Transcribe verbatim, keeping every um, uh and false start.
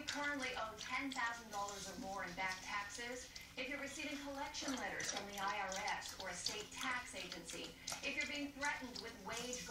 currently owe ten thousand dollars or more in back taxes, if you're receiving collection letters from the I R S or a state tax agency, if you're being threatened with wage